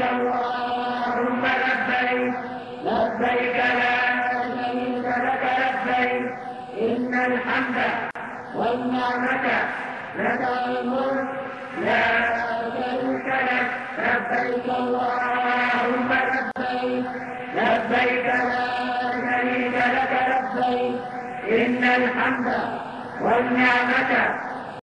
اللهم لبيك لبيك لا شريك لك لبيك إن الحمد والنعمة لك الملك لا شريك لك لبيك اللهم لبيك لبيك لا شريك لك لبيك إن الحمد والنعمة